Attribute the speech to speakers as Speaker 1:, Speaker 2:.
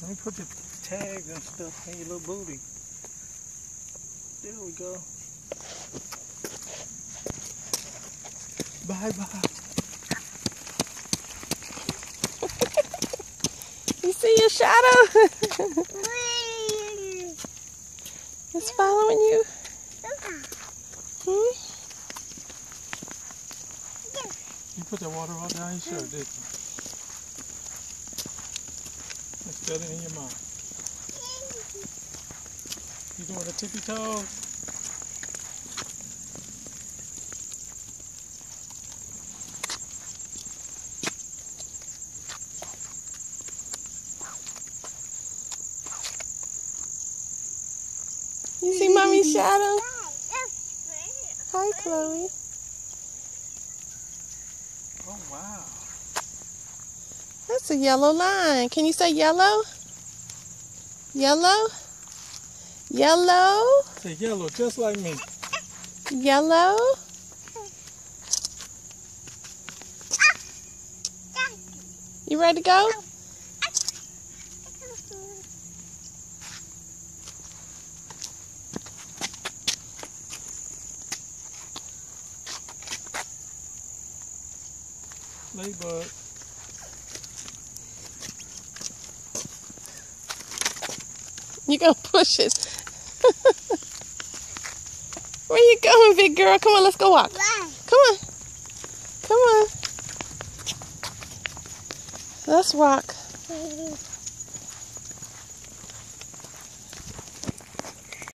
Speaker 1: Let me put the tags and stuff in your little booty. There we go. Bye-bye.
Speaker 2: You see your shadow? It's following you. Hmm?
Speaker 1: You put that water all down your shirt, didn't you? Let's get it in your mouth. You doing the tippy toes?
Speaker 2: You see Mommy's shadow? Hi, Chloe.
Speaker 1: Oh, wow.
Speaker 2: That's a yellow line. Can you say yellow? Yellow? Yellow?
Speaker 1: Say yellow, just like me.
Speaker 2: Yellow? You ready to go?
Speaker 1: Ladybug.
Speaker 2: You gonna push it. Where you going, big girl? Come on, let's go walk. Come on. Come on. Let's walk.